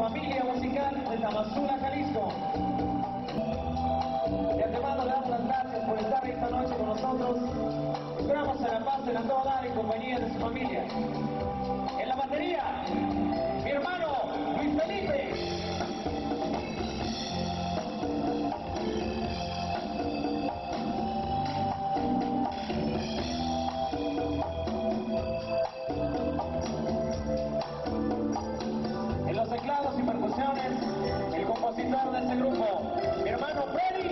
familia musical de Tamazula, Jalisco. De antemano le damos las gracias por estar esta noche con nosotros. Esperamos se la pasen a todo dar en compañía de su familia. En la batería, mi hermano Luis Felipe. En los teclados y percusiones, el compositor de este grupo, mi hermano Freddy.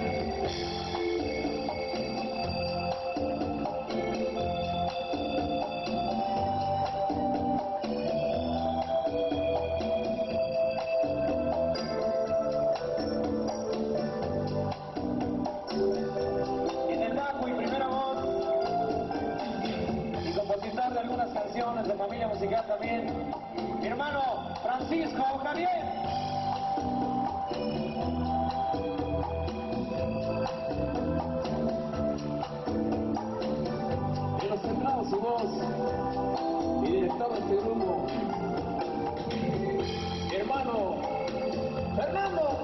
En el bajo y primera voz, y compositor de algunas canciones de familia musical también, mi hermano Francisco Javier. En los teclados su voz y director de este grupo, mi hermano Fernando.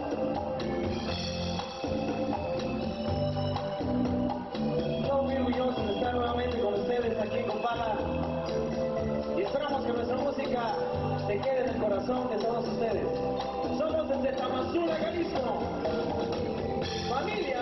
Yo muy orgulloso de estar nuevamente con ustedes aquí en Compala y esperamos que nuestra música se quede en el corazón de todos ustedes. Somos desde Tamazula, Jalisco. Familia